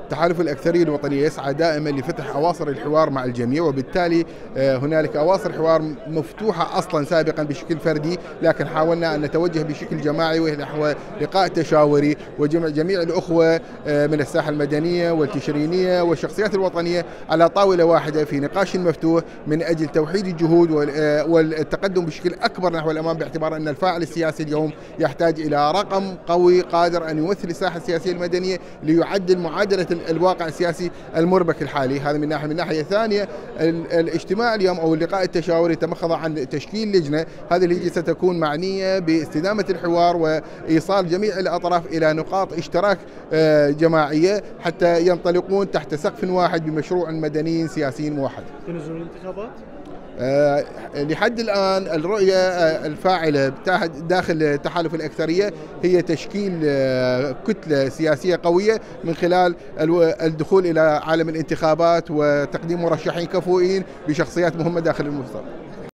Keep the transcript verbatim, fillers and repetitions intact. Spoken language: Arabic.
تحالف الأكثرية الوطنية يسعى دائما لفتح أواصر الحوار مع الجميع، وبالتالي هنالك أواصر حوار مفتوحة أصلا سابقا بشكل فردي، لكن حاولنا أن نتوجه بشكل جماعي نحو لقاء تشاوري وجمع جميع الأخوة من الساحة المدنية والتشرينية والشخصيات الوطنية على طاولة واحدة في نقاش مفتوح من أجل توحيد الجهود والتقدم بشكل أكبر نحو الأمام، باعتبار أن الفاعل السياسي اليوم يحتاج إلى رقم قوي قادر أن يمثل الساحة السياسية المدنية ليعدل معادلة الواقع السياسي المربك الحالي. هذا من ناحية. من ناحية ثانية، الاجتماع اليوم أو اللقاء التشاوري تمخض عن تشكيل لجنة. هذه اللجنة ستكون معنية باستدامة الحوار وإيصال جميع الأطراف إلى نقاط اشتراك جماعية حتى ينطلقون تحت سقف واحد بمشروع مدني سياسي موحد. تنزل الانتخابات؟ أه لحد الآن الرؤية الفاعلة داخل تحالف الأكثرية هي تشكيل كتلة سياسية قوية من خلال الدخول إلى عالم الانتخابات وتقديم مرشحين كفؤين بشخصيات مهمة داخل المستقبل.